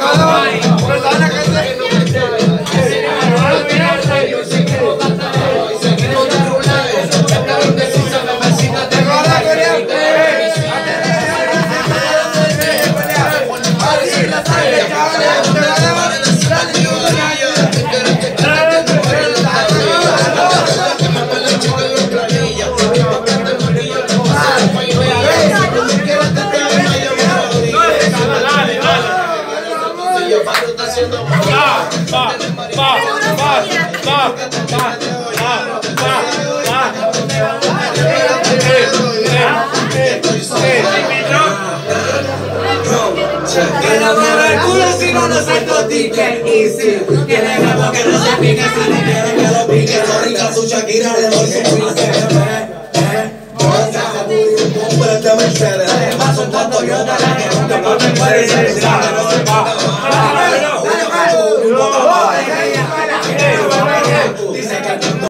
Que no mueva el culo si no nos salto ticket easy. Que le hago que no se pique si no quiere que lo pique. No rica su Shakira le doy su pique. Cómprate Mercedes. Además son cuantos Toyota la que nunca me puede ser.